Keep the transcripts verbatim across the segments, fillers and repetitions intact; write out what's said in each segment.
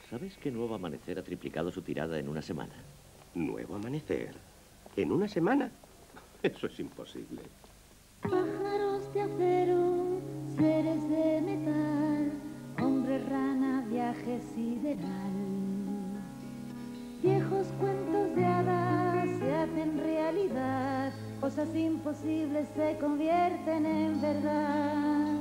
¿Sabes que Nuevo Amanecer ha triplicado su tirada en una semana? ¿Nuevo Amanecer? ¿En una semana? Eso es imposible. Pájaros de acero, seres de metal, hombre rana, viaje sideral. Viejos cuentos de hadas se hacen realidad, cosas imposibles se convierten en verdad.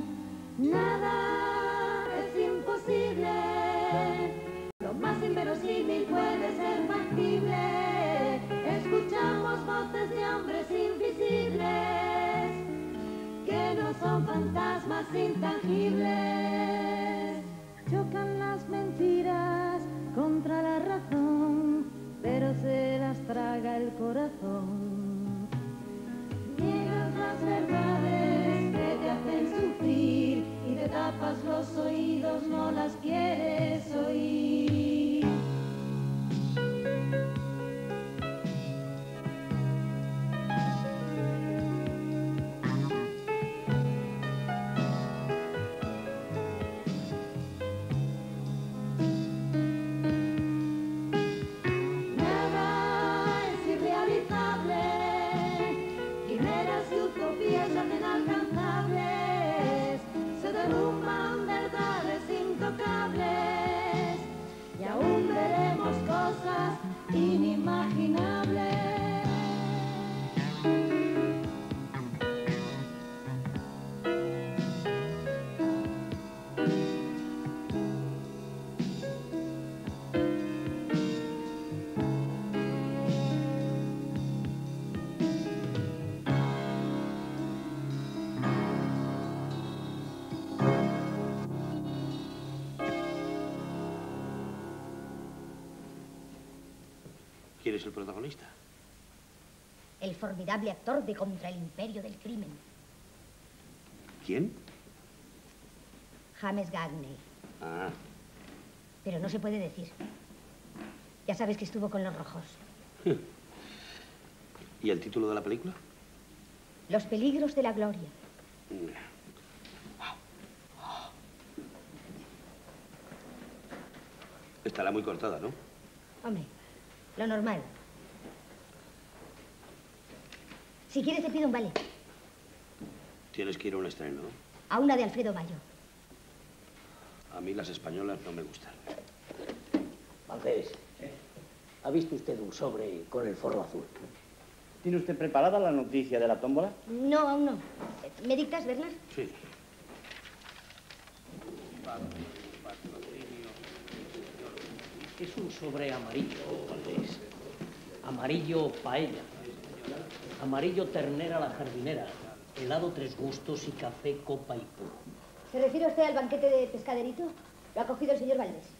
Nada es imposible, lo más inverosímil puede ser factible. Escuchamos voces de hombres invisibles que no son fantasmas intangibles. Chocan las mentiras contra la razón, pero se las traga el corazón. Niegas las verdades que te hacen sufrir y te tapas los oídos, no las quieres oír. Y aún veremos cosas inimaginables. ¿Quién es el protagonista? El formidable actor de Contra el Imperio del Crimen. ¿Quién? James Gagney. Ah. Pero no se puede decir. Ya sabes que estuvo con los rojos. ¿Y el título de la película? Los peligros de la gloria. Estará muy cortada, ¿no? Hombre, lo normal. Si quieres te pido un vale. Tienes que ir a un estreno, ¿no? A una de Alfredo Bayo. A mí las españolas no me gustan. Valdés, ¿ha visto usted un sobre con el forro azul? ¿Tiene usted preparada la noticia de la tómbola? No, aún no. ¿Me dictas, Bernard? Sí. Es un sobre amarillo, Valdés. Amarillo paella. Amarillo ternera la jardinera. Helado tres gustos y café copa y puro. ¿Se refiere usted al banquete de pescaderito? Lo ha cogido el señor Valdés.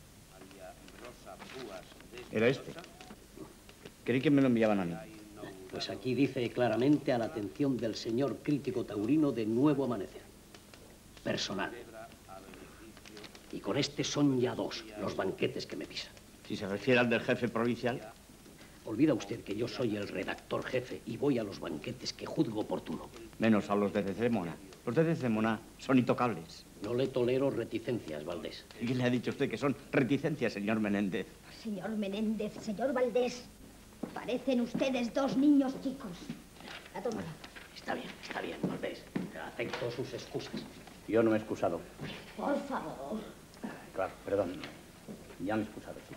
Era este. Creí que me lo enviaban a mí. Pues aquí dice claramente a la atención del señor crítico taurino de Nuevo Amanecer. Personal. Y con este son ya dos los banquetes que me pisan. Si se refiere al del jefe provincial. Olvida usted que yo soy el redactor jefe y voy a los banquetes que juzgo oportuno. Menos a los de Cecemona. Los de Cecemona son intocables. No le tolero reticencias, Valdés. ¿Y quién le ha dicho usted que son reticencias, señor Menéndez? Señor Menéndez, señor Valdés, parecen ustedes dos niños chicos. La tómala. Está bien, está bien, Valdés. Acepto sus excusas. Yo no me he excusado. Por favor. Claro, perdón. Ya me he excusado, sí.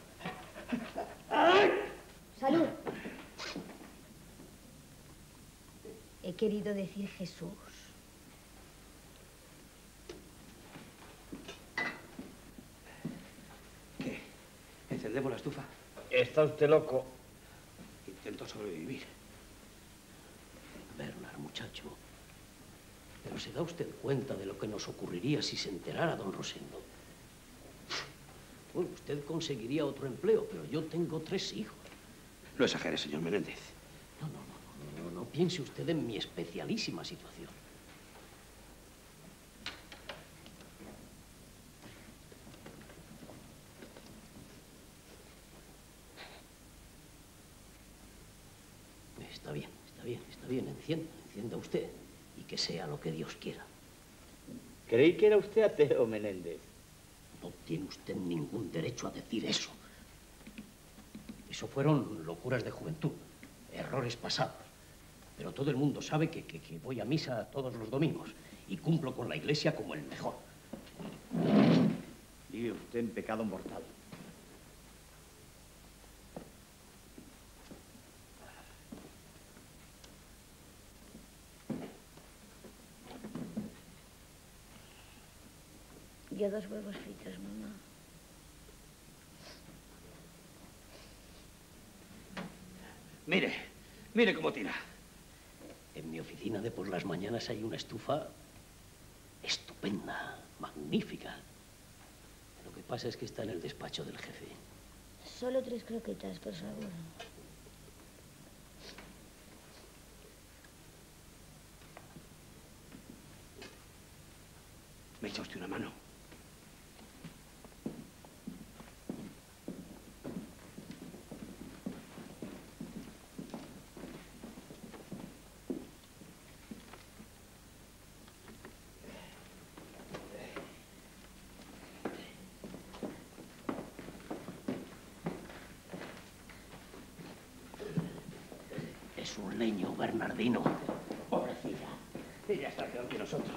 Salud. He querido decir Jesús. ¿Qué? ¿Encendemos la estufa? Está usted loco. Intento sobrevivir. Bernard, muchacho. Pero ¿se da usted cuenta de lo que nos ocurriría si se enterara don Rosendo? Bueno, usted conseguiría otro empleo, pero yo tengo tres hijos. No exagere, señor Menéndez. No, no, no, no, no, no piense usted en mi especialísima situación. Está bien, está bien, está bien, encienda, encienda usted. Y que sea lo que Dios quiera. Creí que era usted ateo, Menéndez. No tiene usted ningún derecho a decir eso. Eso fueron locuras de juventud, errores pasados. Pero todo el mundo sabe que, que, que voy a misa todos los domingos y cumplo con la iglesia como el mejor. Vive usted en pecado mortal. Yo dos huevos fritos, mamá. Mire, mire cómo tira. En mi oficina de por las mañanas hay una estufa estupenda, magnífica. Lo que pasa es que está en el despacho del jefe. Solo tres croquetas, por favor. ¿Me echa usted una mano? Es un leño, Bernardino. Pobrecilla. Ella está peor que nosotros.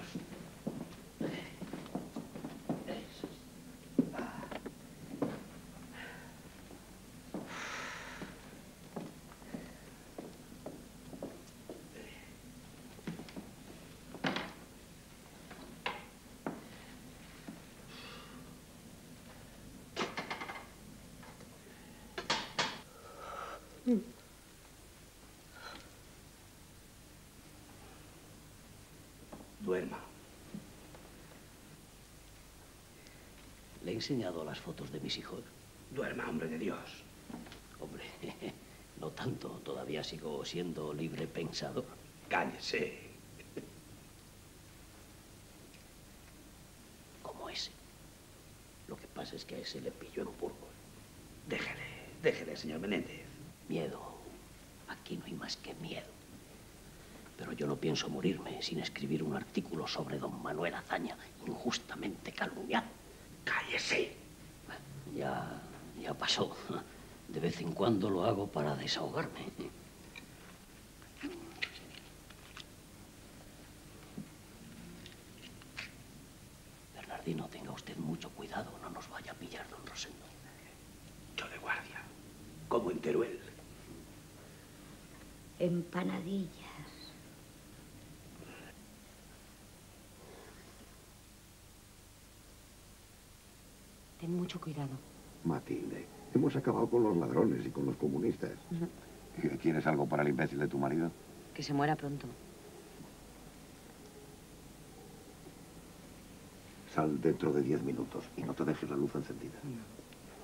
Duerma. ¿Le he enseñado las fotos de mis hijos? Duerma, hombre de Dios. Hombre, no tanto. Todavía sigo siendo libre pensador. Cállese. Como ese. Lo que pasa es que a ese le pilló en Burgos. Déjele, déjele, señor Menéndez. Miedo. Aquí no hay más que miedo. Pero yo no pienso morirme sin escribir un artículo sobre don Manuel Azaña, injustamente calumniado. Cállese. Ya, ya pasó. De vez en cuando lo hago para desahogarme. Bernardino, tenga usted mucho cuidado, no nos vaya a pillar don Rosendo. Yo de guardia, como en Teruel. Empanadillas. Ten mucho cuidado. Matilde, hemos acabado con los ladrones y con los comunistas. Uh-huh. ¿Quieres algo para el imbécil de tu marido? Que se muera pronto. Sal dentro de diez minutos y no te dejes la luz encendida. No.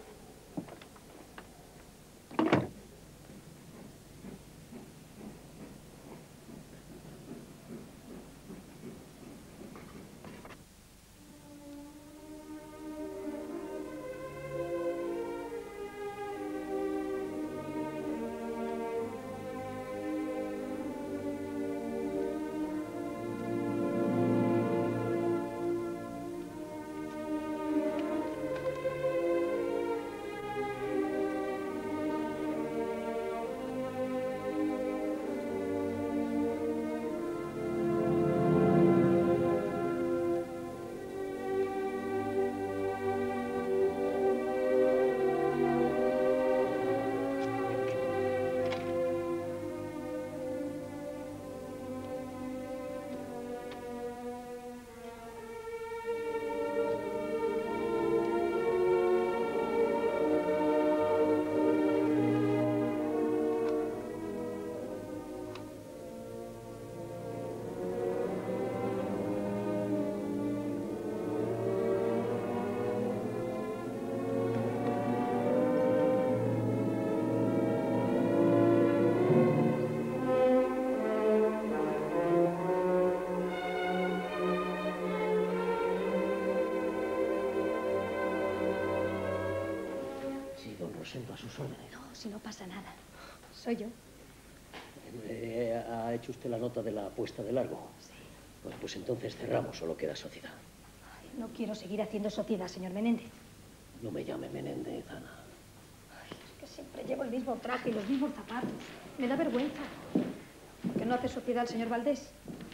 Rosendo, a sus órdenes. No, si no pasa nada. Soy yo. Eh, ¿Ha hecho usted la nota de la apuesta de largo? Sí. Bueno, pues entonces cerramos, solo queda sociedad. Ay, No quiero seguir haciendo sociedad, señor Menéndez. No me llame Menéndez, Ana. Ay, es que siempre llevo el mismo traje y los mismos zapatos. Me da vergüenza. ¿Por qué no hace sociedad el señor Valdés?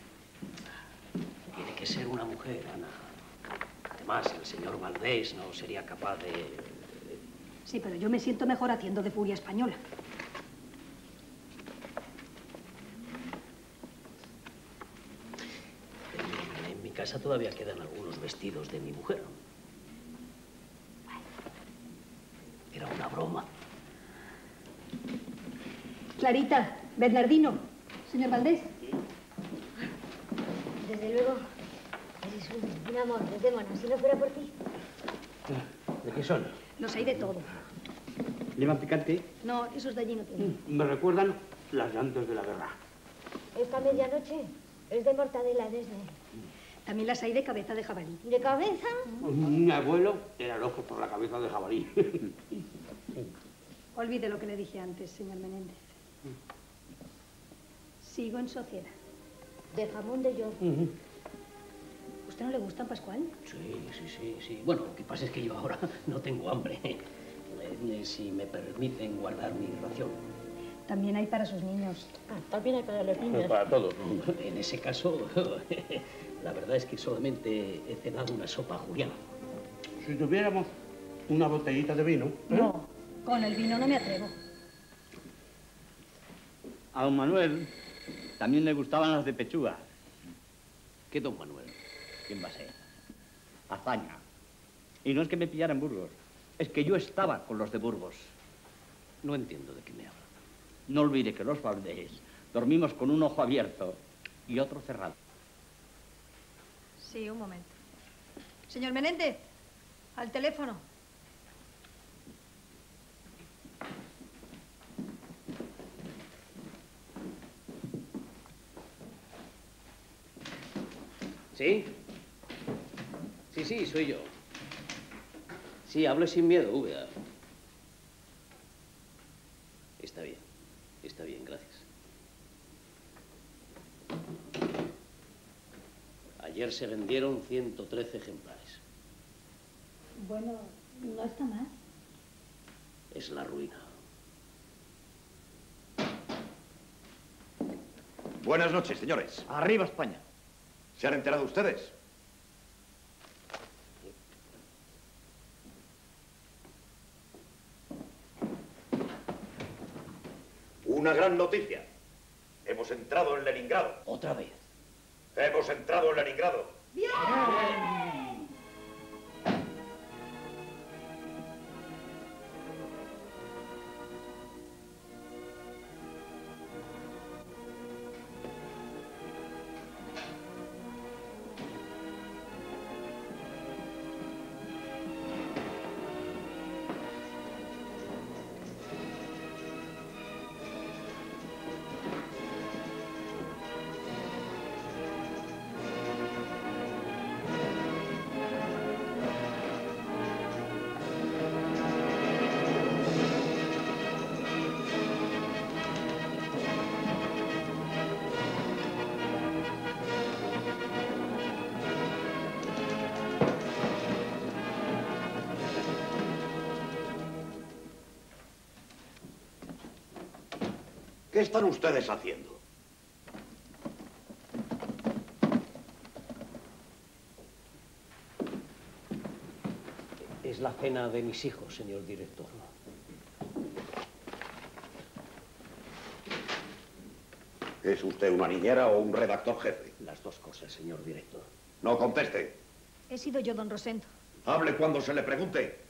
Tiene que ser una mujer, Ana. Además, el señor Valdés no sería capaz de... Sí, pero yo me siento mejor haciendo de furia española. En, en mi casa todavía quedan algunos vestidos de mi mujer. Era una broma. Clarita, Bernardino, señor Valdés. Desde luego, eres un, un amor, Desdémona, si no fuera por ti. ¿De qué son? Los hay de todo. ¿Llevan picante? No, esos de allí no tienen. Me recuerdan las llantas de la guerra. Esta medianoche es de mortadela desde. También las hay de cabeza de jabalí. ¿De cabeza? Mi abuelo era loco por la cabeza de jabalí. Olvide lo que le dije antes, señor Menéndez. Sigo en sociedad. De jamón de york. Uh-huh. ¿Usted no le gustan, Pascual? Sí, sí, sí, sí. Bueno, lo que pasa es que yo ahora no tengo hambre. Eh, si me permiten guardar mi ración. También hay para sus niños. Ah, también hay para los niños. Para todos. En ese caso, la verdad es que solamente he cenado una sopa juliana. Si tuviéramos una botellita de vino... ¿eh? No, con el vino no me atrevo. A don Manuel también le gustaban las de pechuga. ¿Qué don Manuel? ¿Quién va a ser? Hazaña. Y no es que me pillara en Burgos, es que yo estaba con los de Burgos. No entiendo de qué me habla. No olvide que los Valdés dormimos con un ojo abierto y otro cerrado. Sí, un momento. Señor Menéndez, al teléfono. ¿Sí? Sí, sí, soy yo. Sí, hable sin miedo, Úbeda. Está bien, está bien, gracias. Ayer se vendieron ciento trece ejemplares. Bueno, no está mal. Es la ruina. Buenas noches, señores. Arriba España. ¿Se han enterado ustedes? Una gran noticia. Hemos entrado en Leningrado. ¿Otra vez? Hemos entrado en Leningrado. ¡Bien! ¿Qué están ustedes haciendo? Es la cena de mis hijos, señor director. ¿Es usted una niñera o un redactor jefe? Las dos cosas, señor director. No conteste. He sido yo, don Rosendo. Hable cuando se le pregunte.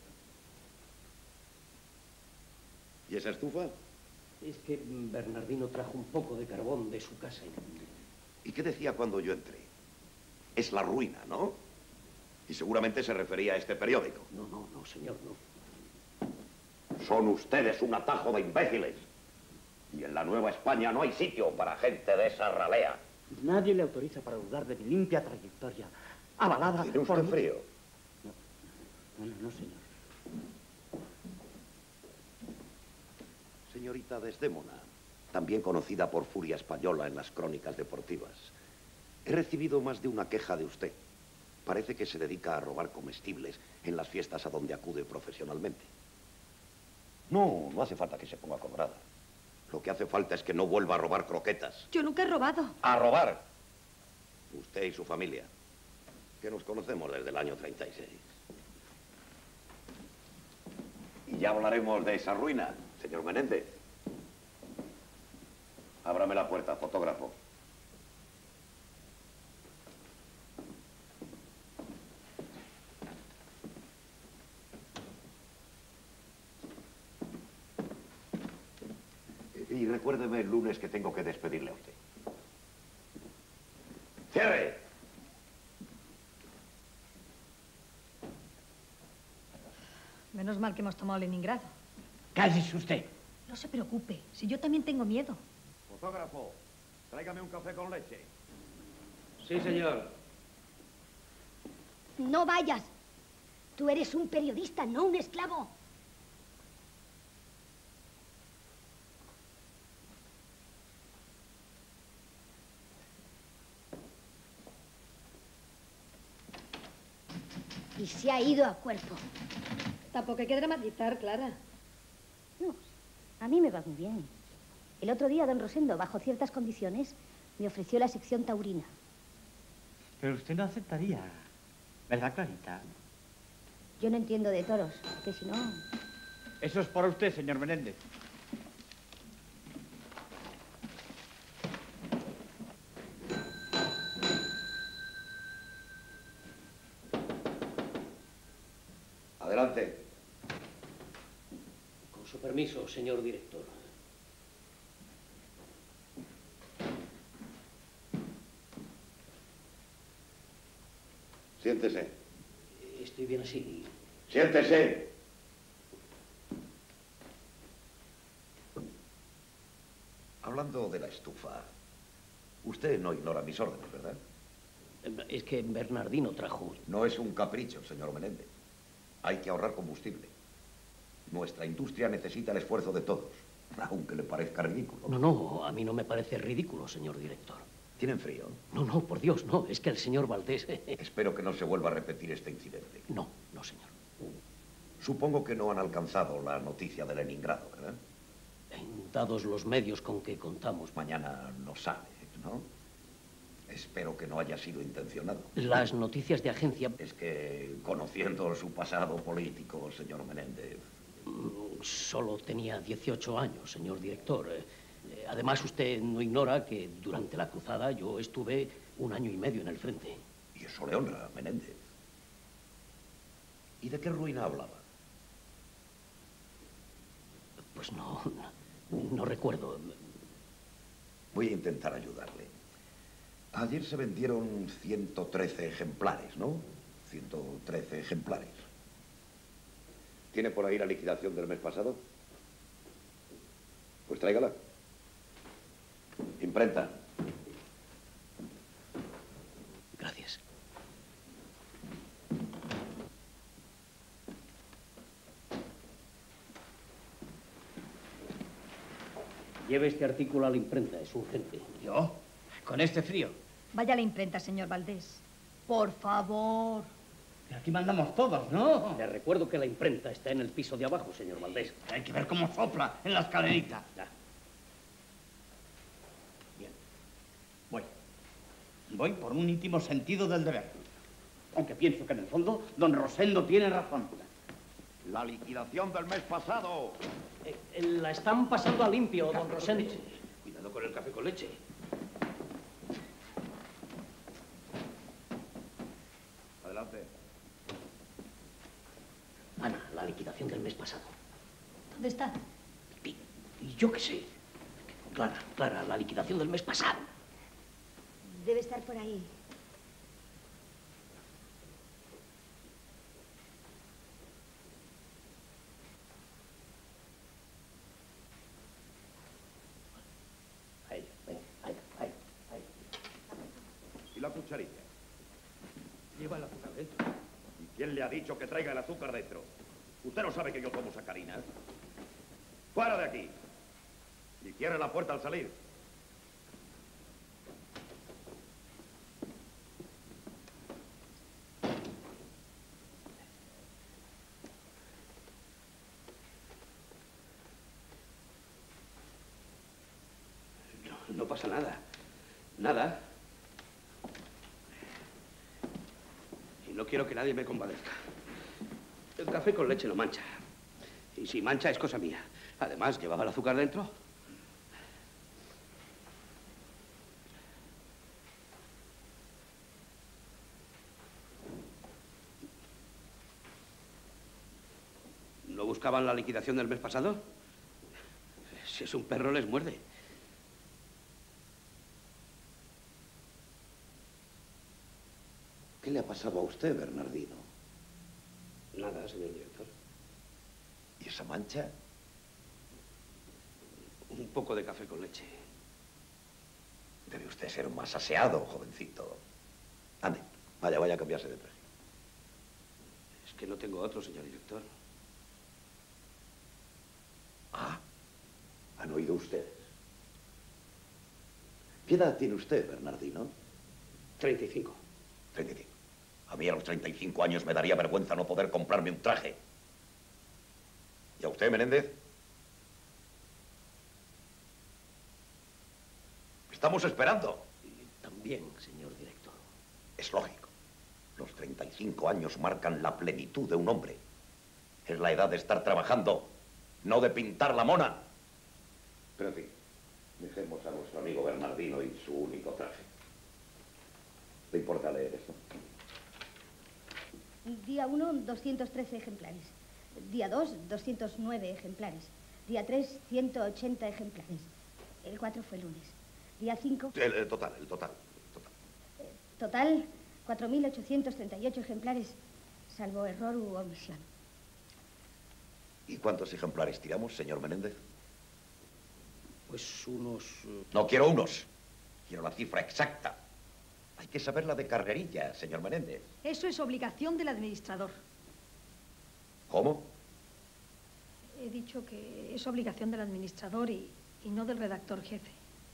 ¿Y esa estufa? Es que Bernardino trajo un poco de carbón de su casa. ¿Y qué decía cuando yo entré? Es la ruina, ¿no? Y seguramente se refería a este periódico. No, no, no, señor, no. Son ustedes un atajo de imbéciles. Y en la Nueva España no hay sitio para gente de esa ralea. Nadie le autoriza para dudar de mi limpia trayectoria, avalada ¿Tiene usted por... frío? No, no, no, señor. Señorita Desdémona, también conocida por Furia Española en las crónicas deportivas, he recibido más de una queja de usted. Parece que se dedica a robar comestibles en las fiestas a donde acude profesionalmente. No, no hace falta que se ponga colorada. Lo que hace falta es que no vuelva a robar croquetas. Yo nunca he robado. ¡A robar! Usted y su familia, que nos conocemos desde el año treinta y seis. Y ya hablaremos de esa ruina, señor Menéndez. Ábrame la puerta, fotógrafo. Y recuérdeme el lunes que tengo que despedirle a usted. ¡Cierre! Menos mal que hemos tomado Leningrado. Cállese usted. No se preocupe, si yo también tengo miedo. Fotógrafo, tráigame un café con leche. Sí, señor. No vayas. Tú eres un periodista, no un esclavo. Y se ha ido a cuerpo. Tampoco hay que dramatizar, Clara. No, a mí me va muy bien. El otro día don Rosendo, bajo ciertas condiciones, me ofreció la sección taurina. Pero usted no aceptaría, ¿verdad, Clarita? Yo no entiendo de toros, que si no... Eso es para usted, señor Menéndez. Adelante. Con su permiso, señor director. Siéntese. Estoy bien así. Siéntese. Hablando de la estufa, usted no ignora mis órdenes, ¿verdad? Es que Bernardino trajo... No es un capricho, señor Menéndez. Hay que ahorrar combustible. Nuestra industria necesita el esfuerzo de todos, aunque le parezca ridículo. No, no, a mí no me parece ridículo, señor director. ¿Tienen frío? No, no, por Dios, no. Es que el señor Valdés... Espero que no se vuelva a repetir este incidente. No, no, señor. Supongo que no han alcanzado la noticia de Leningrado, ¿verdad? Dados los medios con que contamos. Mañana no sale, ¿no? Espero que no haya sido intencionado. Las noticias de agencia... Es que, conociendo su pasado político, señor Menéndez... Solo tenía dieciocho años, señor director. Además, usted no ignora que durante la cruzada yo estuve un año y medio en el frente. Y eso le honra, Menéndez. ¿Y de qué ruina hablaba? Pues no, no, no recuerdo. Voy a intentar ayudarle. Ayer se vendieron ciento trece ejemplares, ¿no? ciento trece ejemplares. ¿Tiene por ahí la liquidación del mes pasado? Pues tráigala. Imprenta. Gracias. Lleve este artículo a la imprenta, es urgente. ¿Yo? ¿Con este frío? Vaya a la imprenta, señor Valdés. Por favor. Pero aquí mandamos todos, ¿no? Le recuerdo que la imprenta está en el piso de abajo, señor Valdés. Hay que ver cómo sopla en la escalerita. Ya. Bien. Voy. Voy por un íntimo sentido del deber. Aunque pienso que en el fondo don Rosendo tiene razón. La liquidación del mes pasado. Eh, eh, la están pasando a limpio, don Rosendo. Cuidado con el café con leche. Adelante. Ana, la liquidación del mes pasado. ¿Dónde está? Y, y yo qué sé. Clara, Clara, la liquidación del mes pasado. Debe estar por ahí. Ahí, ahí, ahí, ahí, ahí. ¿Y la cucharilla? Lleva el azúcar dentro. ¿Y quién le ha dicho que traiga el azúcar dentro? Usted no sabe que yo tomo sacarina. ¡Fuera de aquí! Y cierre la puerta al salir. No pasa nada. Nada. Y no quiero que nadie me compadezca. El café con leche no mancha. Y si mancha es cosa mía. Además, ¿llevaba el azúcar dentro? ¿No buscaban la liquidación del mes pasado? Si es un perro, les muerde. ¿Qué le ha pasado a usted, Bernardino? Nada, señor director. ¿Y esa mancha? Un poco de café con leche. Debe usted ser más aseado, jovencito. Ande, vaya, vaya a cambiarse de traje. Es que no tengo otro, señor director. Ah, ¿han oído ustedes? ¿Qué edad tiene usted, Bernardino? Treinta y cinco. Treinta y cinco. A mí a los treinta y cinco años me daría vergüenza no poder comprarme un traje. ¿Y a usted, Menéndez? Estamos esperando. También, señor director. Es lógico. Los treinta y cinco años marcan la plenitud de un hombre. Es la edad de estar trabajando, no de pintar la mona. Pero en fin, dejemos a nuestro amigo Bernardino y su único traje. ¿Le importa leer esto? Día uno, doscientos trece ejemplares. Día dos, doscientos nueve ejemplares. Día tres, ciento ochenta ejemplares. El cuatro fue el lunes. Día cinco... El, el total, el total, el total. Total, cuatro mil ochocientos treinta y ocho ejemplares, salvo error u omisión. ¿Y cuántos ejemplares tiramos, señor Menéndez? Pues unos... Uh... No quiero unos. Quiero la cifra exacta. Hay que saberla de carrerilla, señor Menéndez. Eso es obligación del administrador. ¿Cómo? He dicho que es obligación del administrador y, y no del redactor jefe.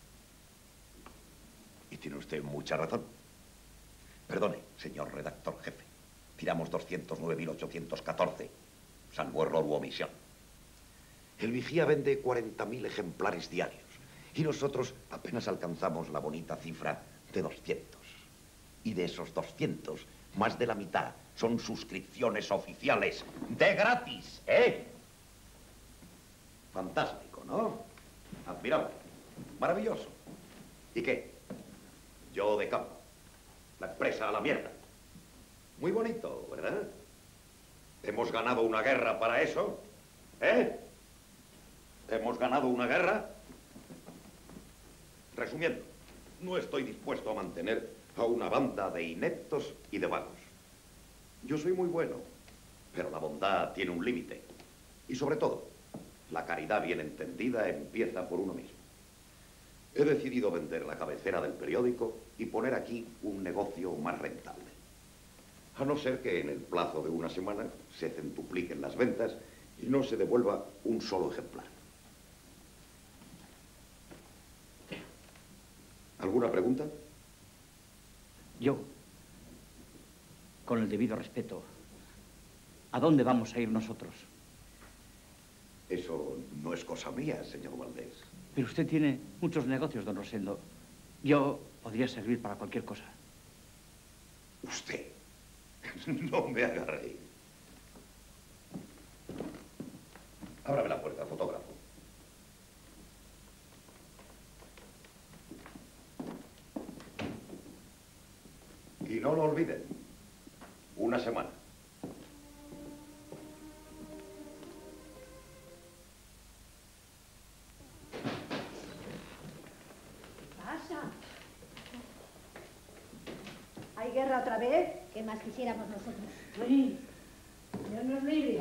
Y tiene usted mucha razón. Perdone, señor redactor jefe. Tiramos doscientos nueve mil ochocientos catorce, salvo error u omisión. El vigía vende cuarenta mil ejemplares diarios y nosotros apenas alcanzamos la bonita cifra de doscientos. Y de esos doscientos, más de la mitad son suscripciones oficiales de gratis, ¿eh? Fantástico, ¿no? Admirable. Maravilloso. ¿Y qué? Yo de campo. La empresa a la mierda. Muy bonito, ¿verdad? ¿Hemos ganado una guerra para eso? ¿Eh? ¿Hemos ganado una guerra? Resumiendo, no estoy dispuesto a mantener a una banda de ineptos y de vagos. Yo soy muy bueno, pero la bondad tiene un límite. Y sobre todo, la caridad bien entendida empieza por uno mismo. He decidido vender la cabecera del periódico y poner aquí un negocio más rentable. A no ser que en el plazo de una semana se centupliquen las ventas y no se devuelva un solo ejemplar. ¿Alguna pregunta? Yo, con el debido respeto, ¿a dónde vamos a ir nosotros? Eso no es cosa mía, señor Valdés. Pero usted tiene muchos negocios, don Rosendo. Yo podría servir para cualquier cosa. Usted. No me haga reír. Ábrame la puerta, fotógrafo. Y no lo olviden. Una semana. ¿Hay guerra otra vez? ¿Qué más quisiéramos nosotros? Sí, Dios nos libre.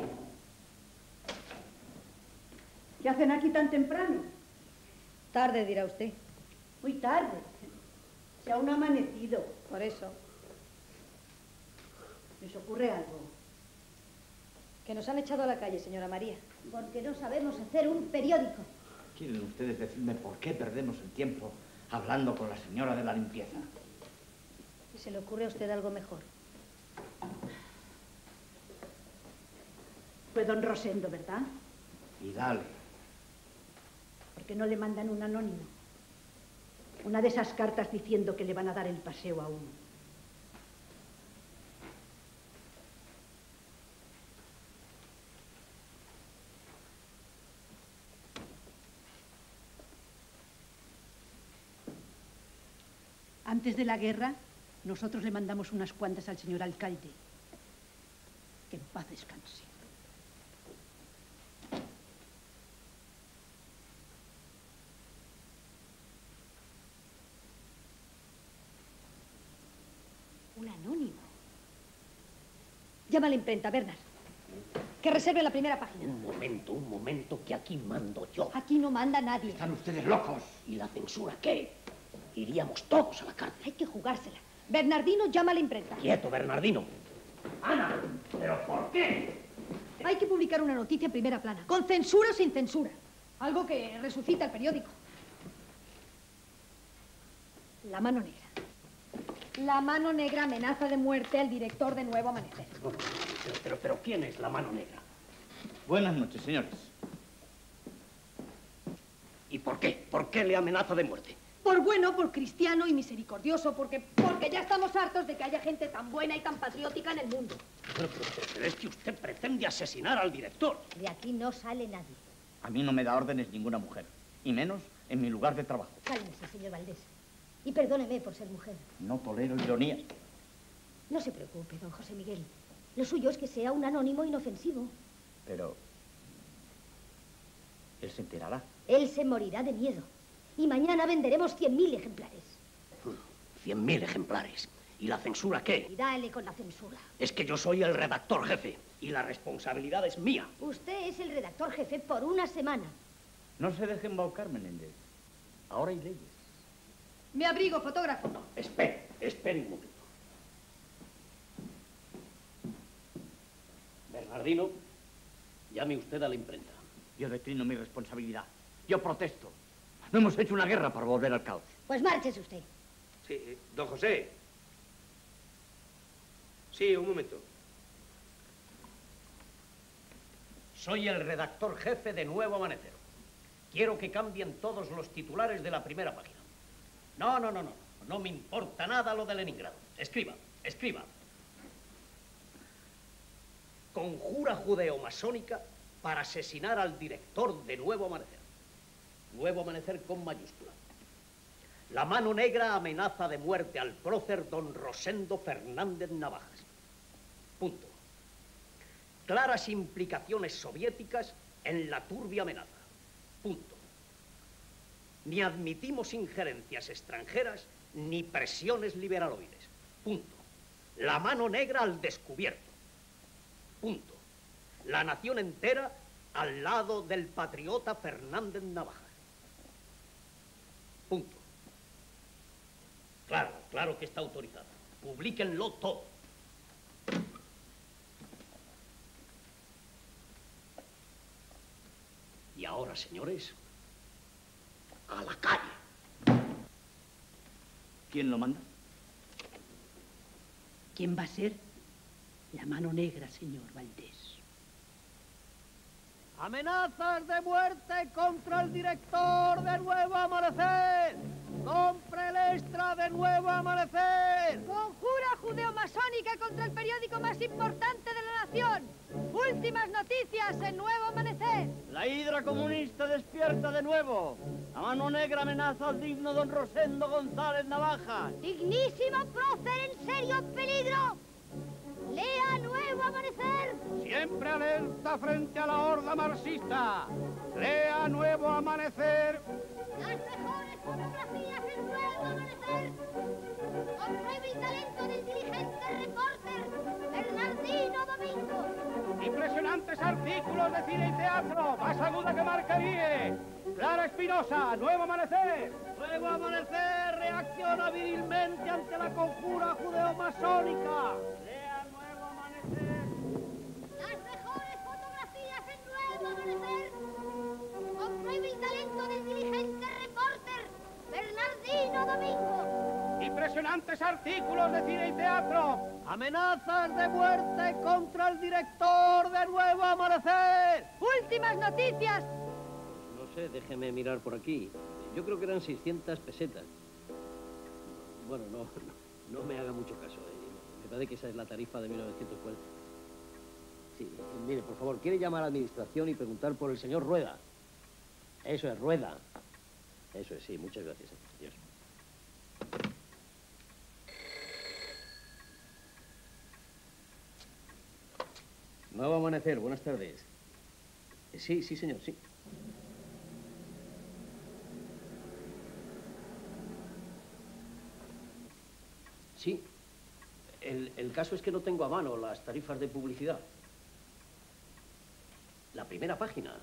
¿Qué hacen aquí tan temprano? Tarde, dirá usted. Muy tarde. Se aún ha amanecido. Por eso. ¿Les ocurre algo? Que nos han echado a la calle, señora María. Porque no sabemos hacer un periódico. ¿Quieren ustedes decirme por qué perdemos el tiempo hablando con la señora de la limpieza? ¿Y se le ocurre a usted algo mejor? Fue don Rosendo, ¿verdad? Y dale. ¿Por qué no le mandan un anónimo? Una de esas cartas diciendo que le van a dar el paseo a uno. Antes de la guerra, nosotros le mandamos unas cuantas al señor alcalde. Que en paz descanse. Un anónimo. Llama a la imprenta, Bernard. Que reserve la primera página. Un momento, un momento, que aquí mando yo. Aquí no manda nadie. Están ustedes locos. ¿Y la censura qué? Iríamos todos a la cárcel. Hay que jugársela. Bernardino, llama a la imprenta. Quieto, Bernardino. Ana, ¿pero por qué? Hay que publicar una noticia en primera plana, con censura o sin censura. Algo que resucita el periódico. La mano negra. La mano negra amenaza de muerte al director de Nuevo Amanecer. Pero, pero, pero, ¿quién es la mano negra? Buenas noches, señores. ¿Y por qué? ¿Por qué le amenaza de muerte? Por bueno, por cristiano y misericordioso, porque, porque ya estamos hartos de que haya gente tan buena y tan patriótica en el mundo. Pero, pero, pero es que usted pretende asesinar al director. De aquí no sale nadie. A mí no me da órdenes ninguna mujer, y menos en mi lugar de trabajo. Cálmese, señor Valdés. Y perdóneme por ser mujer. No tolero ironía. No se preocupe, don José Miguel. Lo suyo es que sea un anónimo inofensivo. Pero... él se enterará. Él se morirá de miedo. Y mañana venderemos cien mil ejemplares. Cien mil ejemplares. ¿Y la censura qué? Y dale con la censura. Es que yo soy el redactor jefe y la responsabilidad es mía. Usted es el redactor jefe por una semana. No se deje embaucar, Menéndez. Ahora hay leyes. Me abrigo, fotógrafo. No, espere, espere un momento. Bernardino, llame usted a la imprenta. Yo declino mi responsabilidad. Yo protesto. No hemos hecho una guerra para volver al caos. Pues márchese usted. Sí, don José. Sí, un momento. Soy el redactor jefe de Nuevo Amanecer. Quiero que cambien todos los titulares de la primera página. No, no, no, no. No me importa nada lo de Leningrado. Escriba, escriba. Conjura judeo-masónica para asesinar al director de Nuevo Amanecer. Nuevo Amanecer con mayúscula. La mano negra amenaza de muerte al prócer don Rosendo Fernández Navajas. Punto. Claras implicaciones soviéticas en la turbia amenaza. Punto. Ni admitimos injerencias extranjeras ni presiones liberaloides. Punto. La mano negra al descubierto. Punto. La nación entera al lado del patriota Fernández Navajas. Punto. Claro, claro que está autorizado. Publíquenlo todo. Y ahora, señores, a la calle. ¿Quién lo manda? ¿Quién va a ser? La mano negra, señor Valdés. Amenazas de muerte contra el director de Nuevo Amanecer. Don Prelestra de Nuevo Amanecer. Conjura judeo-masónica contra el periódico más importante de la nación. Últimas noticias en Nuevo Amanecer. La hidra comunista despierta de nuevo. La mano negra amenaza al digno don Rosendo González Navajas. Dignísimo prócer en serio peligro. Lea Nuevo Amanecer. Siempre alerta frente a la horda marxista. Lea Nuevo Amanecer. Las mejores fotografías en Nuevo Amanecer. Compruebe el talento del diligente reporter Bernardino Domingo. Impresionantes artículos de cine y teatro. Más aguda que Marcarie. Clara Espinosa, Nuevo Amanecer. Nuevo Amanecer reacciona virilmente ante la conjura judeo-masónica. Lea Nuevo Amanecer. Las mejores fotografías en Nuevo Amanecer. Compruebe el talento del diligente reporter Bernardino Domingo. Impresionantes artículos de cine y teatro. Amenazas de muerte contra el director de Nuevo Amanecer. Últimas noticias. No sé, déjeme mirar por aquí. Yo creo que eran seiscientas pesetas. Bueno, no, no, no me haga mucho caso. Eh. Me parece que esa es la tarifa de mil novecientos cuarenta. Sí, mire, por favor, ¿quiere llamar a la administración y preguntar por el señor Rueda? Eso es, Rueda. Eso es, sí, muchas gracias. Adiós. Nuevo amanecer, buenas tardes. Sí, sí, señor, sí. Sí. El, el caso es que no tengo a mano las tarifas de publicidad. La primera página.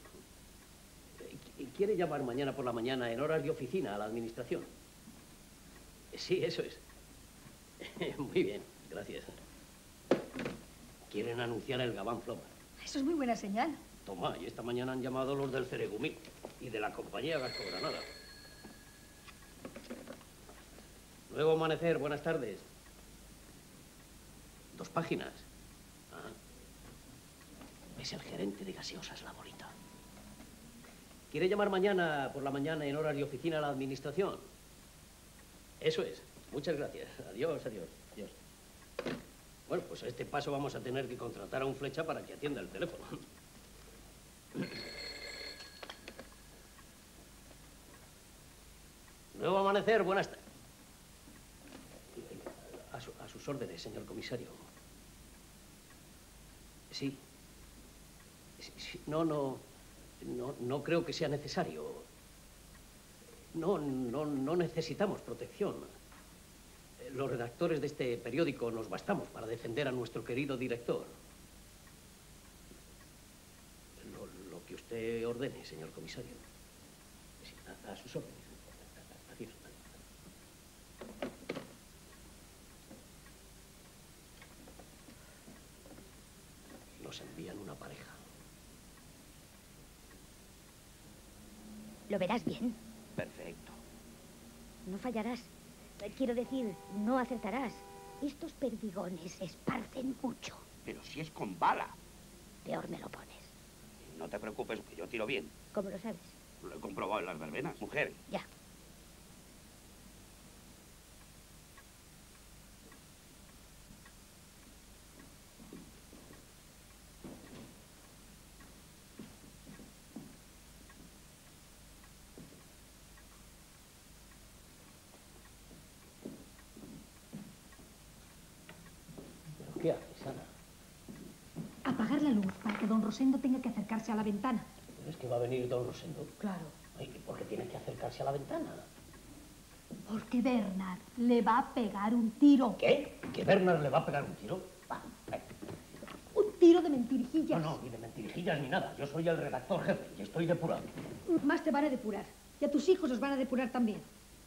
¿Quiere llamar mañana por la mañana en horas de oficina a la administración? Sí, eso es. Muy bien, gracias. Quieren anunciar el Gabán Flower. Eso es muy buena señal. Toma, y esta mañana han llamado los del Ceregumí y de la compañía Gasco Granada. Nuevo amanecer, buenas tardes. Dos páginas. Ah. Es el gerente de gaseosas La Bolita. ¿Quiere llamar mañana por la mañana en horas de oficina a la administración? Eso es. Muchas gracias. Adiós, adiós, adiós. Bueno, pues a este paso vamos a tener que contratar a un flecha para que atienda el teléfono. Nuevo amanecer, buenas tardes. A, su, a sus órdenes, señor comisario. Sí. Sí, sí. No, no, no, no creo que sea necesario. No, no, no necesitamos protección. Los redactores de este periódico nos bastamos para defender a nuestro querido director. Lo, lo que usted ordene, señor comisario. Sí, a, a sus órdenes. Adiós. Nos envían una pareja. Lo verás bien. Perfecto. No fallarás. Quiero decir, no acertarás. Estos perdigones esparcen mucho. Pero si es con bala. Peor me lo pones. No te preocupes, que yo tiro bien. ¿Cómo lo sabes? Lo he comprobado en las verbenas, mujer. Ya. ¿Qué haces, Ana? Apagar la luz para que don Rosendo tenga que acercarse a la ventana. ¿Pero es que va a venir don Rosendo? Claro. Ay, ¿por qué tiene que acercarse a la ventana? Porque Bernard le va a pegar un tiro. ¿Qué? ¿Que Bernard le va a pegar un tiro? Va, ven. Un tiro de mentirijillas. No, no, ni de mentirijillas ni nada. Yo soy el redactor jefe y estoy depurado. Más te van a depurar. Y a tus hijos los van a depurar también.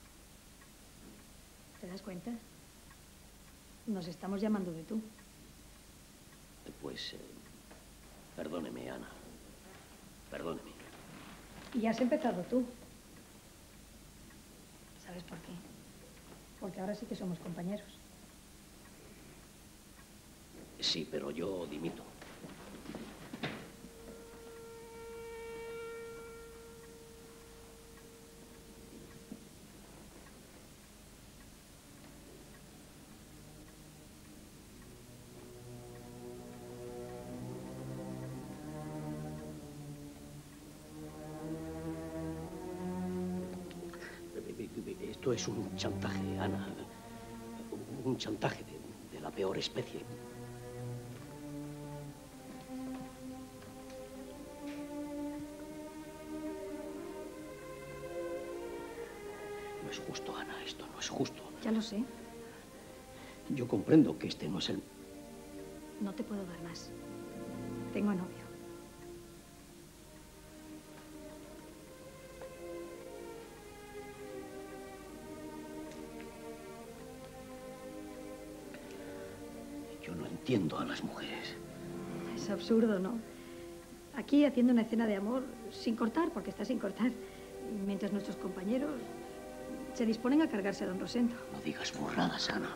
¿Te das cuenta? Nos estamos llamando de tú. Pues, eh, perdóneme, Ana. Perdóneme. Y has empezado tú. ¿Sabes por qué? Porque ahora sí que somos compañeros. Sí, pero yo dimito. Esto es un chantaje, Ana. Un chantaje de, de la peor especie. No es justo, Ana. Esto no es justo. Ya lo sé. Yo comprendo que este no es el... No te puedo dar más. Tengo novio. Yo no entiendo a las mujeres. Es absurdo, ¿no? Aquí haciendo una escena de amor sin cortar, porque está sin cortar, mientras nuestros compañeros se disponen a cargarse a don Rosendo. No digas burradas, Ana.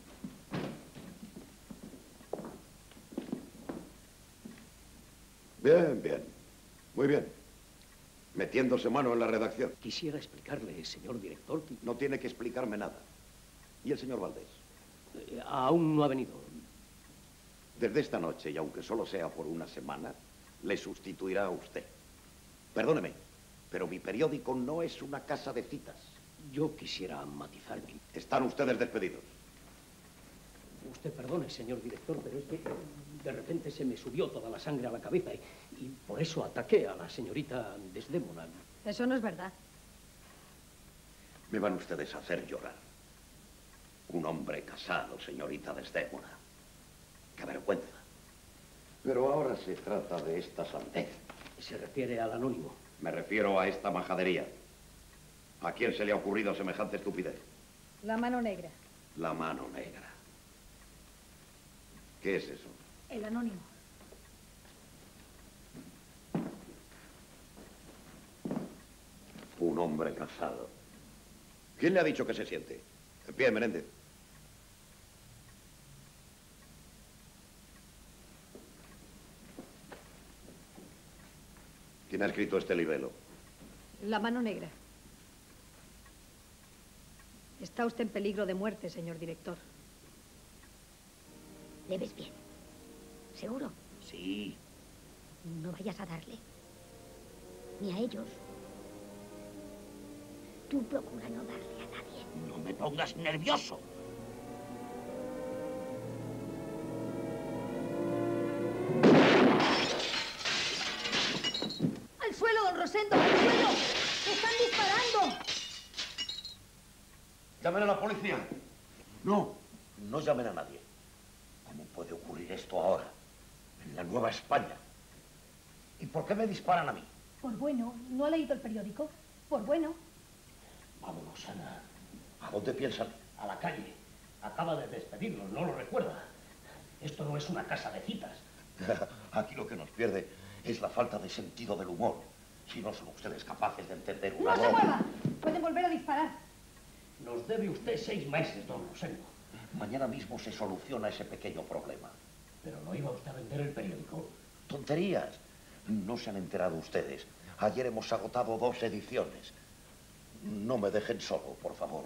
Bien, Bien, bien. Muy bien. Metiéndose mano en la redacción. Quisiera explicarle, señor director, que... No tiene que explicarme nada. ¿Y el señor Valdés? Eh, aún no ha venido. Desde esta noche, y aunque solo sea por una semana, le sustituirá a usted. Perdóneme, pero mi periódico no es una casa de citas. Yo quisiera matizar. Están ustedes despedidos. Usted perdone, señor director, pero es que de repente se me subió toda la sangre a la cabeza y, y por eso ataqué a la señorita Desdémona. Eso no es verdad. Me van ustedes a hacer llorar. Un hombre casado, señorita Desdémona. ¡Qué vergüenza! Pero ahora se trata de esta sandez. Se refiere al anónimo. Me refiero a esta majadería. ¿A quién se le ha ocurrido semejante estupidez? La mano negra. La mano negra. ¿Qué es eso? El anónimo. Un hombre casado. ¿Quién le ha dicho que se siente? En pie, Menéndez. ¿Quién ha escrito este libelo? La mano negra. Está usted en peligro de muerte, señor director. ¿Le ves bien? ¿Seguro? Sí. No vayas a darle. Ni a ellos. Tú procura no darle a nadie. No me pongas nervioso. ¡Al suelo, don Rosendo! ¡Al suelo! ¡Están disparando! Llamen a la policía. No, no llamen a nadie. ¿Cómo puede ocurrir esto ahora, en la Nueva España? ¿Y por qué me disparan a mí? Por bueno, ¿no ha leído el periódico? Por bueno. Vámonos, Ana. ¿A dónde piensan? A la calle. Acaba de despedirnos, ¿no lo recuerda? Esto no es una casa de citas. Aquí lo que nos pierde es la falta de sentido del humor. Si no son ustedes capaces de entender una ¡No se broma. mueva! Pueden volver a disparar. Nos debe usted seis meses, don Rosendo. Mañana mismo se soluciona ese pequeño problema. ¿Pero no iba usted a vender el periódico? Tonterías. No se han enterado ustedes. Ayer hemos agotado dos ediciones. No me dejen solo, por favor.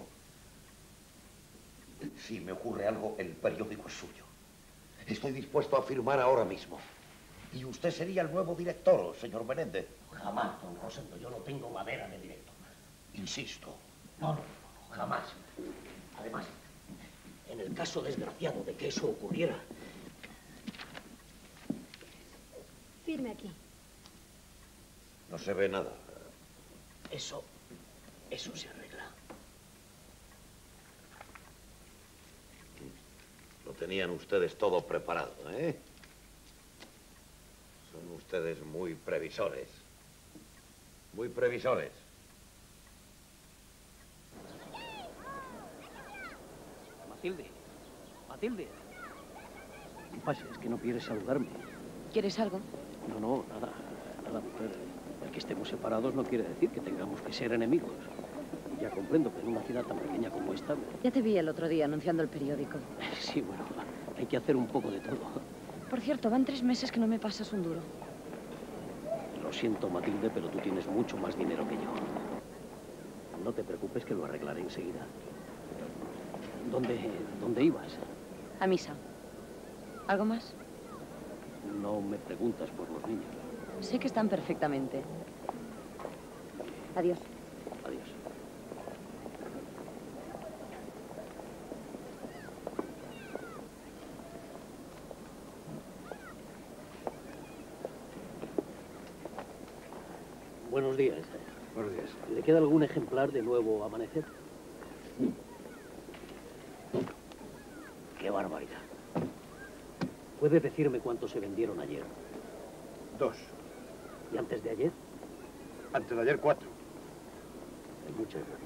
Si me ocurre algo, el periódico es suyo. Estoy dispuesto a firmar ahora mismo. Y usted sería el nuevo director, señor Menéndez. Jamás, don Rosendo. Yo no tengo madera de director. Insisto. No, no, no, jamás. Además, en el caso desgraciado de que eso ocurriera... Firme aquí. No se ve nada. Eso, eso se arregla. Lo tenían ustedes todo preparado, ¿eh? Son ustedes muy previsores. Muy previsores. Matilde, Matilde. ¿Qué pasa? Es que no quieres saludarme. ¿Quieres algo? No, no, nada, nada, mujer. El que estemos separados no quiere decir que tengamos que ser enemigos. Ya comprendo que en una ciudad tan pequeña como esta... Ya te vi el otro día anunciando el periódico. Sí, bueno, hay que hacer un poco de todo. Por cierto, van tres meses que no me pasas un duro. Lo siento, Matilde, pero tú tienes mucho más dinero que yo. No te preocupes que lo arreglaré enseguida. ¿Dónde, dónde ibas? A misa. ¿Algo más? No me preguntas por los niños. Sé que están perfectamente. Adiós. Adiós. Buenos días. Buenos días. ¿Le queda algún ejemplar de Nuevo Amanecer? ¡Qué barbaridad! ¿Puede decirme cuántos se vendieron ayer? Dos. ¿Y antes de ayer? Antes de ayer, cuatro. Muchas gracias.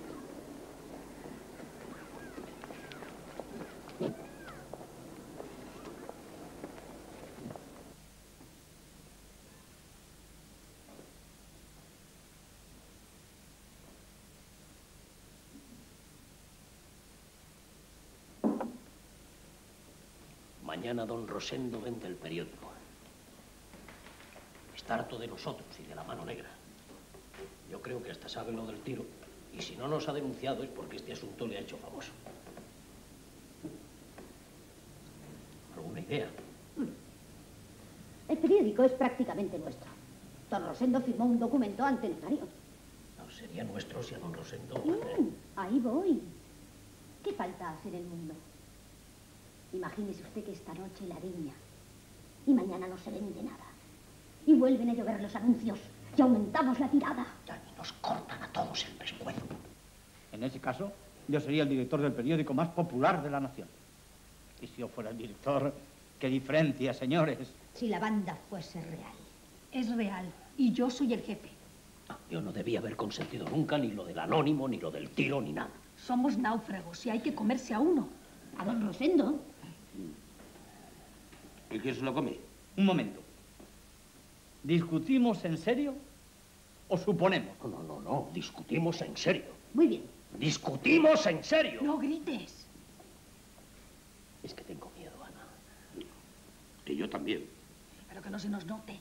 Mañana don Rosendo vende el periódico. Está harto de nosotros y de la mano negra. Yo creo que hasta sabe lo del tiro. Y si no nos ha denunciado es porque este asunto le ha hecho famoso. ¿Alguna idea? El periódico es prácticamente nuestro. Don Rosendo firmó un documento ante notario. No, sería nuestro si a don Rosendo... Mm, ahí voy. ¿Qué falta hacer el mundo? Imagínese usted que esta noche la viña y mañana no se vende nada. Y vuelven a llover los anuncios y aumentamos la tirada. Ya ni nos cortan a todos el pescuezo. En ese caso, yo sería el director del periódico más popular de la nación. Y si yo fuera el director, ¿qué diferencia, señores? Si la banda fuese real. Es real. Y yo soy el jefe. No, yo no debía haber consentido nunca ni lo del anónimo, ni lo del tiro, ni nada. Somos náufragos y hay que comerse a uno. A don Rosendo. ¿Y quién se lo come? Un momento. ¿Discutimos en serio o suponemos? No, no, no, no. Discutimos en serio. Muy bien. ¡Discutimos en serio! No grites. Es que tengo miedo, Ana. Y yo también. Pero que no se nos note.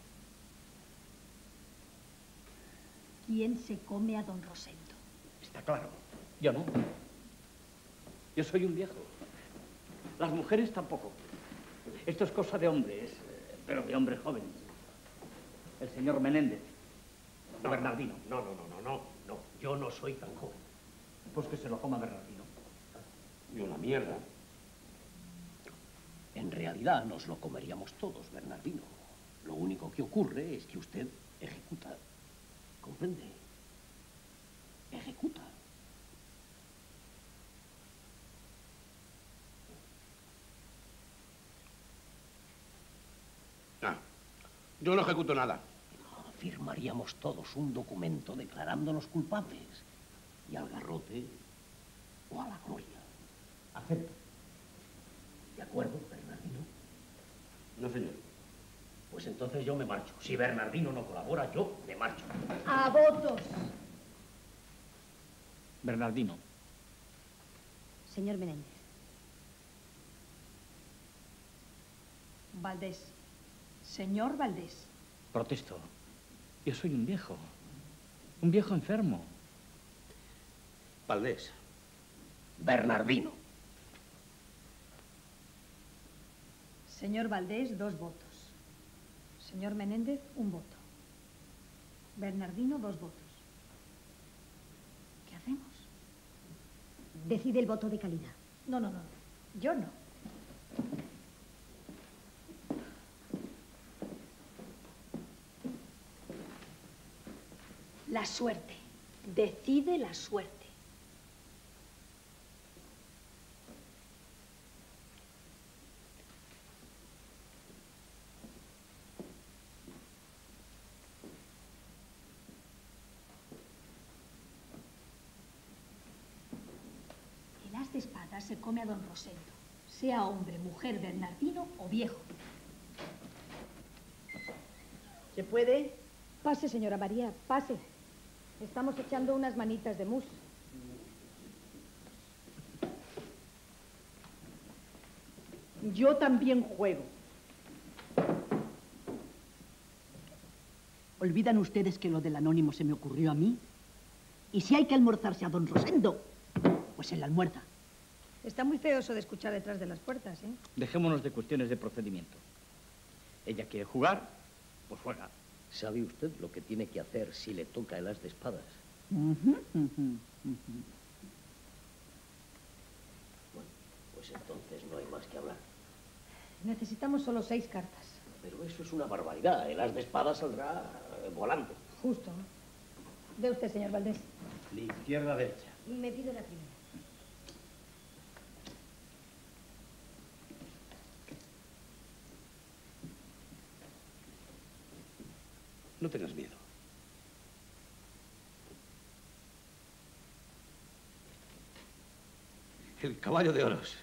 ¿Quién se come a don Rosendo? Está claro. Yo no. Yo soy un viejo. Las mujeres tampoco. Esto es cosa de hombres, pero de hombres jóvenes. El señor Menéndez. No, Bernardino. No, no, no, no, no, no. Yo no soy tan joven. Pues que se lo coma Bernardino. Y una mierda. En realidad nos lo comeríamos todos, Bernardino. Lo único que ocurre es que usted ejecuta. ¿Comprende? Ejecuta. Ah, yo no ejecuto nada. Firmaríamos todos un documento declarándonos culpables. Y al garrote o a la gloria. Acepto. ¿De acuerdo, Bernardino? No, señor. Pues entonces yo me marcho. Si Bernardino no colabora, yo me marcho. A votos. Bernardino. Señor Menéndez. Valdés. Señor Valdés. Protesto. Yo soy un viejo. Un viejo enfermo. Valdés. Bernardino. Señor Valdés, dos votos. Señor Menéndez, un voto. Bernardino, dos votos. ¿Qué hacemos? Decide el voto de calidad. No, no, no. Yo no. La suerte. Decide la suerte. El as de espadas se come a don Rosendo, sea hombre, mujer, Bernardino o viejo. ¿Se puede? Pase, señora María, pase. Estamos echando unas manitas de mus. Yo también juego. ¿Olvidan ustedes que lo del anónimo se me ocurrió a mí? Y si hay que almorzarse a don Rosendo, pues en la almuerza. Está muy feo eso de escuchar detrás de las puertas, ¿eh? Dejémonos de cuestiones de procedimiento. Ella quiere jugar, pues juega. ¿Sabe usted lo que tiene que hacer si le toca el as de espadas? Ujú, ujú, ujú. Bueno, pues entonces no hay más que hablar. Necesitamos solo seis cartas. Pero eso es una barbaridad. El as de espadas saldrá eh, volando. Justo. De usted, señor Valdés. De izquierda a derecha. Me pido la primera. No tengas miedo. El caballo de oros.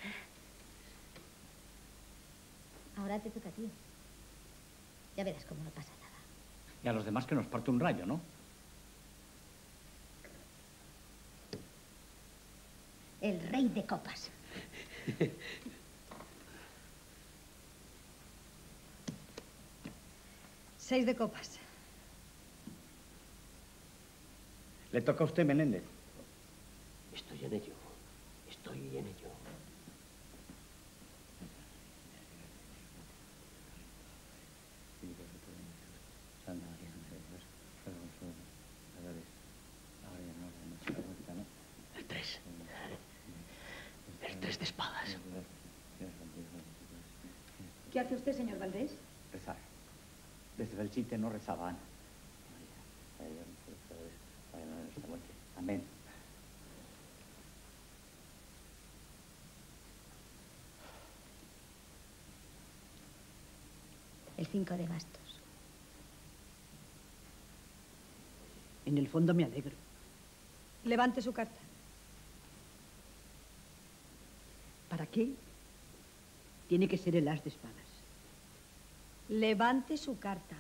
Ahora te toca a ti. Ya verás cómo no pasa nada. Y a los demás que nos parte un rayo, ¿no? El rey de copas. Seis de copas. Le toca a usted, Menéndez. Estoy en ello. Estoy en ello. El tres. El tres de espadas. ¿Qué hace usted, señor Valdés? Rezar. Desde Belchite no rezaba Ana. Amén. El cinco de bastos. En el fondo me alegro. Levante su carta. ¿Para qué? Tiene que ser el as de espadas. Levante su carta.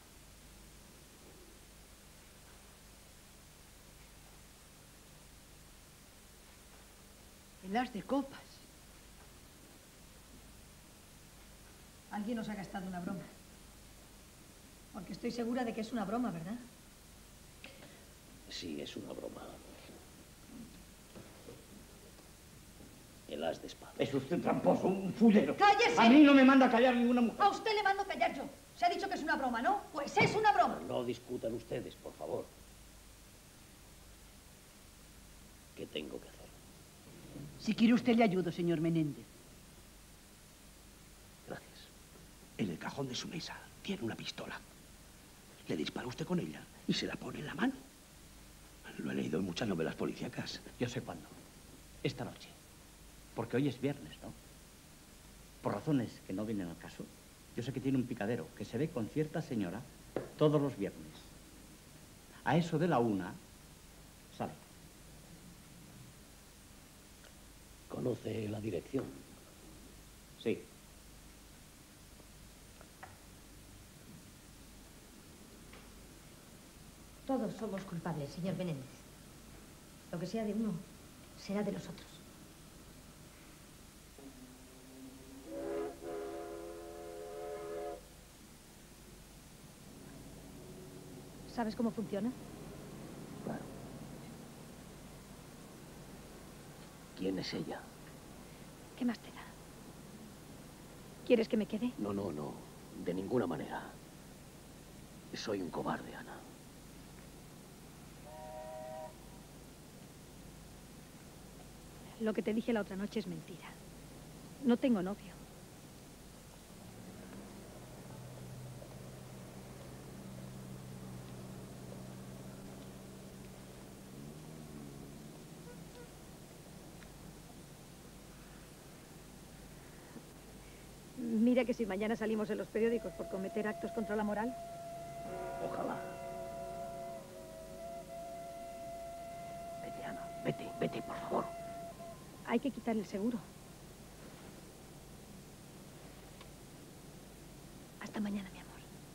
El as de copas. Alguien nos ha gastado una broma. Porque estoy segura de que es una broma, ¿verdad? Sí, es una broma. El as de espadas. Es usted tramposo, un fullero. ¡Cállese! A mí no me manda a callar ninguna mujer. A usted le mando callar yo. Se ha dicho que es una broma, ¿no? Pues es una broma. No discutan ustedes, por favor. ¿Qué tengo que hacer? Si quiere usted le ayudo, señor Menéndez. Gracias. En el cajón de su mesa tiene una pistola. Le dispara usted con ella y se la pone en la mano. Lo he leído en muchas novelas policíacas. Yo sé cuándo. Esta noche. Porque hoy es viernes, ¿no? Por razones que no vienen al caso, yo sé que tiene un picadero que se ve con cierta señora todos los viernes. A eso de la una, sale. ¿Conoce la dirección? Sí. Todos somos culpables, señor Menéndez. Lo que sea de uno, será de los otros. ¿Sabes cómo funciona? Claro. ¿Quién es ella? ¿Qué más te da? ¿Quieres que me quede? No, no, no. De ninguna manera. Soy un cobarde, Ana. Lo que te dije la otra noche es mentira. No tengo novio. Mira que si mañana salimos en los periódicos por cometer actos contra la moral. Ojalá. Vete, Ana. Vete, vete, por favor. Hay que quitar el seguro. Hasta mañana, mi amor.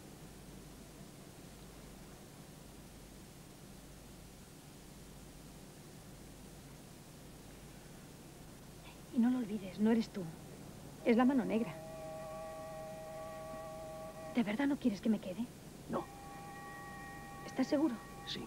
Y no lo olvides, no eres tú. Es la mano negra. ¿De verdad no quieres que me quede? No. ¿Estás seguro? Sí.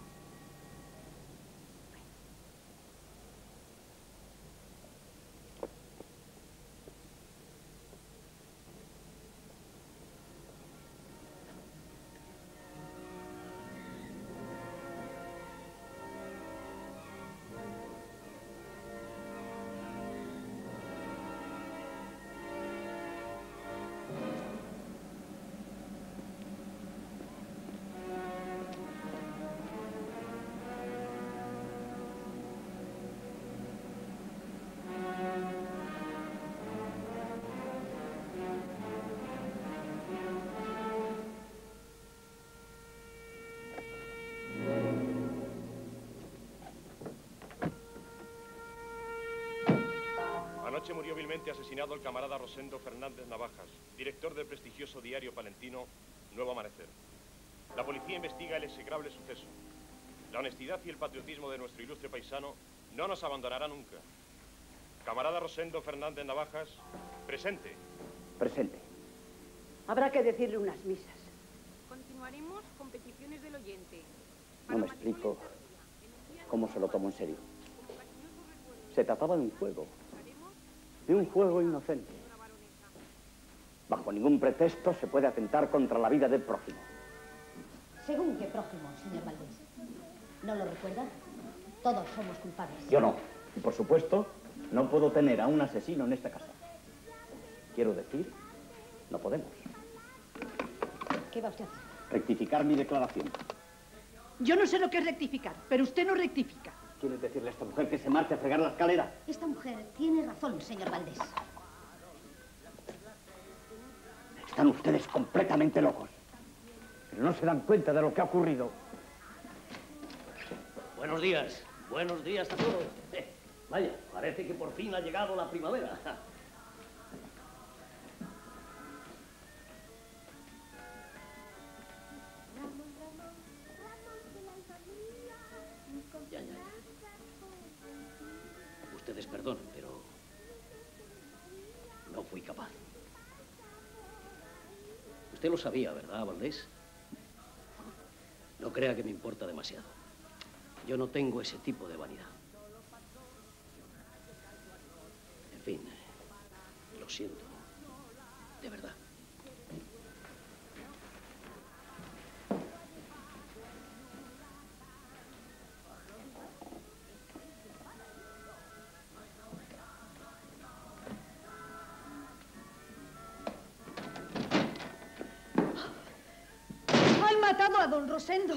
Anoche murió vilmente asesinado el camarada Rosendo Fernández Navajas, director del prestigioso diario palentino Nuevo Amanecer. La policía investiga el execrable suceso. La honestidad y el patriotismo de nuestro ilustre paisano no nos abandonará nunca. Camarada Rosendo Fernández Navajas, presente. Presente. Habrá que decirle unas misas. Continuaré Haremos competiciones del oyente. No me explico cómo se lo tomó en serio. Se trataba de un juego. De un juego inocente. Bajo ningún pretexto se puede atentar contra la vida del prójimo. ¿Según qué prójimo, señor Valdés? ¿No lo recuerda? Todos somos culpables. Yo no. Y por supuesto, no puedo tener a un asesino en esta casa. Quiero decir, no podemos. ¿Qué va usted a hacer? Rectificar mi declaración. Yo no sé lo que es rectificar, pero usted no rectifica. ¿Quieres decirle a esta mujer que se marche a fregar la escalera? Esta mujer tiene razón, señor Valdés. Están ustedes completamente locos. Pero no se dan cuenta de lo que ha ocurrido. Buenos días. Buenos días a todos. Eh, vaya, parece que por fin ha llegado la primavera. Ya, ya, ya. Ustedes perdonen, pero no fui capaz. Usted lo sabía, ¿verdad, Valdés? No crea que me importa demasiado. Yo no tengo ese tipo de vanidad. En fin, lo siento. De verdad. ¡Han matado a don Rosendo!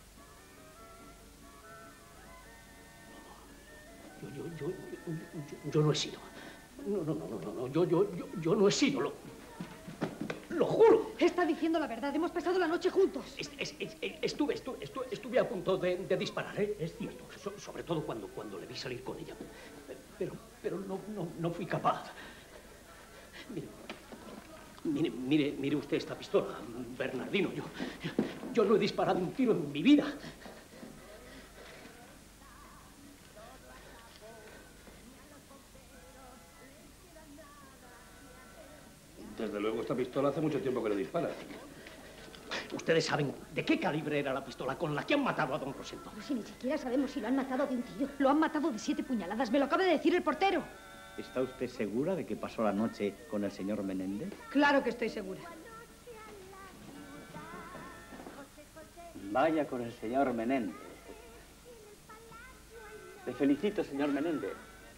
Yo, yo, yo, yo, yo no he sido. No, no, no, no, no, yo, yo, yo, yo no he sido, lo, lo juro. Está diciendo la verdad, hemos pasado la noche juntos. Es, es, es, estuve, estuve, estuve, estuve a punto de, de disparar, ¿eh? Es cierto. So, sobre todo cuando, cuando le vi salir con ella. Pero, pero no, no, no fui capaz. Mire, mire, mire, mire usted esta pistola, Bernardino. Yo, yo, yo no he disparado un tiro en mi vida. Desde luego, esta pistola hace mucho tiempo que le dispara. Ustedes saben de qué calibre era la pistola con la que han matado a don Rosendo. Pues si ni siquiera sabemos si lo han matado de un tiro. Lo han matado de siete puñaladas, me lo acaba de decir el portero. ¿Está usted segura de que pasó la noche con el señor Menéndez? Claro que estoy segura. Vaya con el señor Menéndez. Le felicito, señor Menéndez.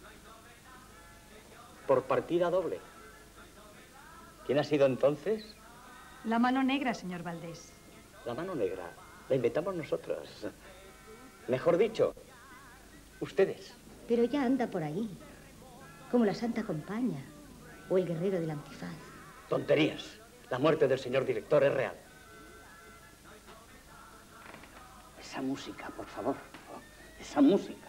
Por partida doble. ¿Quién ha sido entonces? La mano negra, señor Valdés. La mano negra. La inventamos nosotros. Mejor dicho, ustedes. Pero ya anda por ahí. Como la Santa Compaña o el guerrero del antifaz. Tonterías. La muerte del señor director es real. Esa música, por favor. Esa música.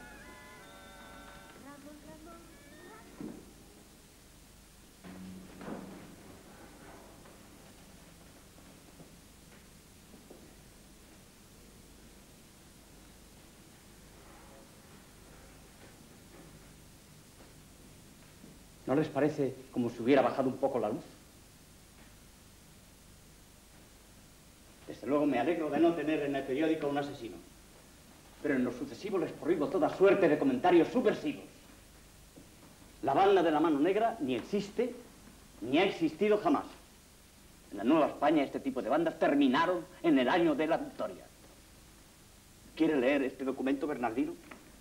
¿No les parece como si hubiera bajado un poco la luz? Desde luego me alegro de no tener en el periódico un asesino. Pero en lo sucesivo les prohíbo toda suerte de comentarios subversivos. La banda de la mano negra ni existe, ni ha existido jamás. En la Nueva España este tipo de bandas terminaron en el año de la victoria. ¿Quiere leer este documento, Bernardino?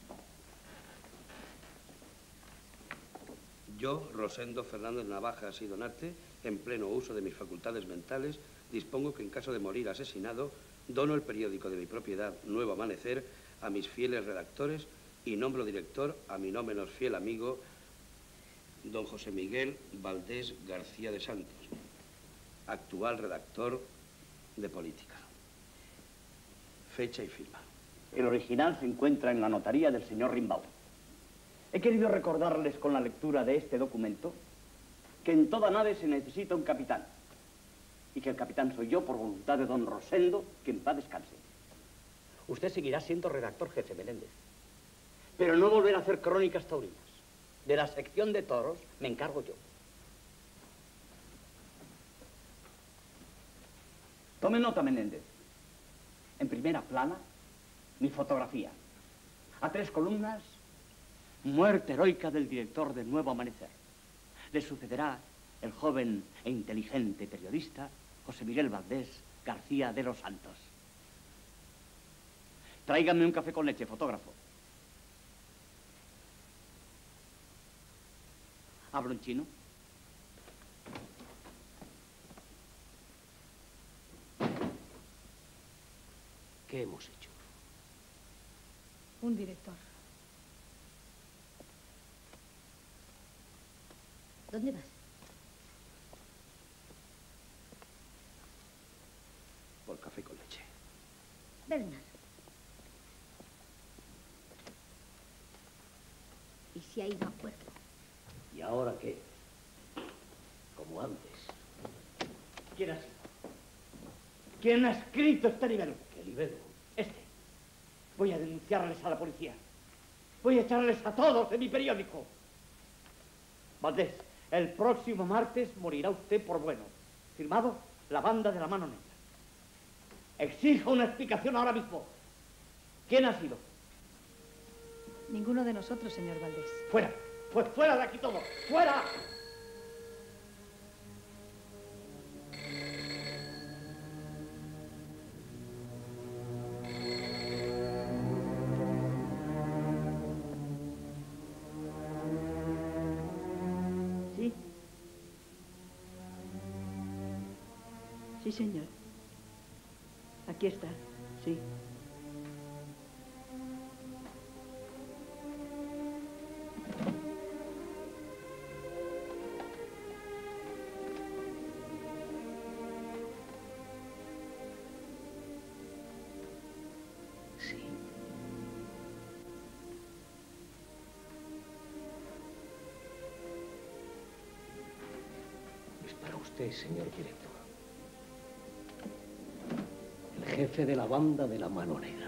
Yo, Rosendo Fernández Navajas y Donarte, en pleno uso de mis facultades mentales, dispongo que en caso de morir asesinado, dono el periódico de mi propiedad, Nuevo Amanecer, a mis fieles redactores y nombro director a mi no menos fiel amigo, don José Miguel Valdés García de Santos, actual redactor de Política. Fecha y firma. El original se encuentra en la notaría del señor Rimbaud. He querido recordarles con la lectura de este documento que en toda nave se necesita un capitán y que el capitán soy yo por voluntad de don Rosendo, que en paz descanse. Usted seguirá siendo redactor jefe, Menéndez, pero no volverá a hacer crónicas taurinas. De la sección de toros me encargo yo. Tome nota, Menéndez. En primera plana, mi fotografía. A tres columnas, muerte heroica del director de Nuevo Amanecer. Le sucederá el joven e inteligente periodista José Miguel Valdés García de los Santos. Tráigame un café con leche, fotógrafo. ¿Hablo en chino? ¿Qué hemos hecho? Un director. ¿Dónde vas? Por café con leche. Bernard. ¿Y si ha ido a puerto? ¿Y ahora qué? Como antes. ¿Quién ha sido? ¿Quién ha escrito este libelo? ¿Qué libelo? Este. Voy a denunciarles a la policía. Voy a echarles a todos de mi periódico. Valdés, el próximo martes morirá usted por bueno. Firmado, La Banda de la Mano Negra. Exijo una explicación ahora mismo. ¿Quién ha sido? Ninguno de nosotros, señor Valdés. Fuera, pues fuera de aquí todo. ¡Fuera! ¿Sí? Sí, señor. Aquí está, sí. Sí. Es para usted, señor director. El jefe de la Banda de la Mano Negra.